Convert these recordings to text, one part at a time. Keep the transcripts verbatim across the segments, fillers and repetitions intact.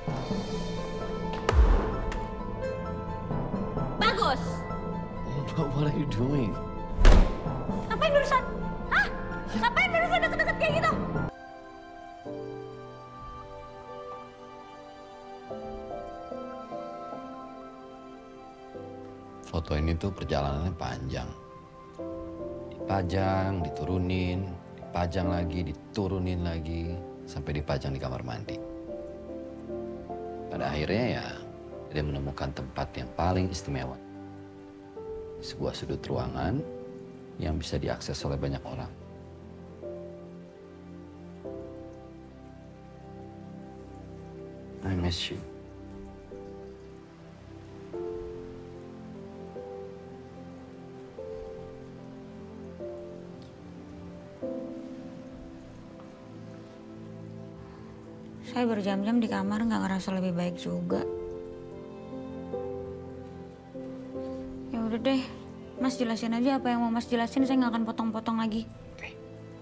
Bagus. What, what are you doing? Ngapain barusan? Hah? Ngapain barusan deket-deket kayak gitu? Foto ini tuh perjalanannya panjang. Dipajang, diturunin, dipajang lagi, diturunin lagi, sampai dipajang di kamar mandi. Pada akhirnya ya, dia menemukan tempat yang paling istimewa. Di sebuah sudut ruangan yang bisa diakses oleh banyak orang. I miss you. Saya berjam-jam di kamar nggak ngerasa lebih baik juga. Ya udah deh, Mas jelasin aja apa yang mau Mas jelasin. Saya nggak akan potong-potong lagi. Oke.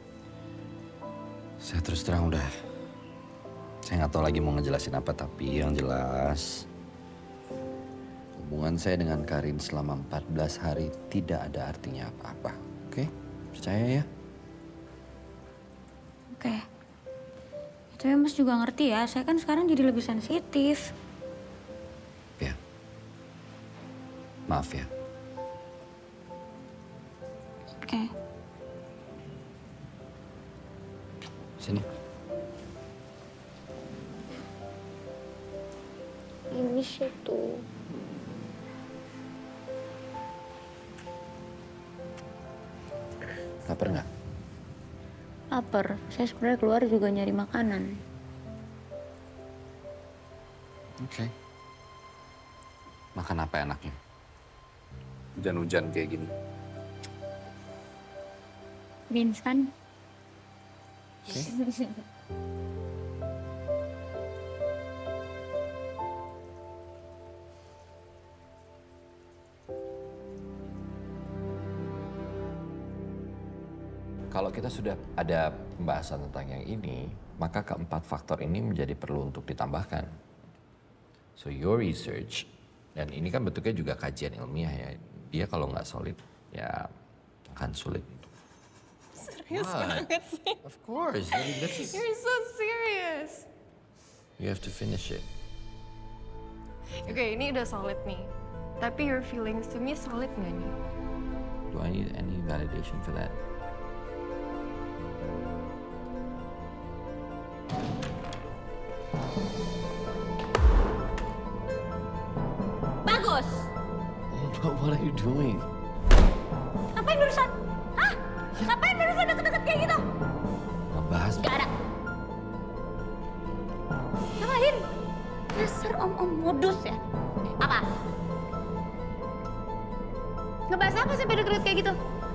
Saya terus terang udah, saya nggak tahu lagi mau ngejelasin apa, tapi yang jelas hubungan saya dengan Karin selama empat belas hari tidak ada artinya apa-apa. Oke? Percaya ya? Oke. Tapi Mas juga ngerti ya, saya kan sekarang jadi lebih sensitif. Ya. Maaf ya. Oke. Sini. Ini situ. Lapar nggak? Lapar. Saya sebenarnya keluar juga nyari makanan. Oke. Makan apa enaknya? Hujan-hujan kayak gini. Mie instan. Oke. Kalau kita sudah ada pembahasan tentang yang ini, maka keempat faktor ini menjadi perlu untuk ditambahkan. So your research, dan ini kan bentuknya juga kajian ilmiah ya, dia kalau nggak solid, ya akan sulit. Serius What? banget sih. Of course, I mean, this is, You're so serious. you have to finish it. Oke, ini udah solid nih. Tapi your feelings to me solid nggak nih? Do I need any validation for that? Bagus. What, what are you doing? Ngapain barusan? Hah? Ngapain barusan deket-deket kayak gitu? Ngebahas. Gak ada. Ngapain? Dasar om-om modus ya? Apa? Ngebahas apa sampai deket-deket kayak gitu?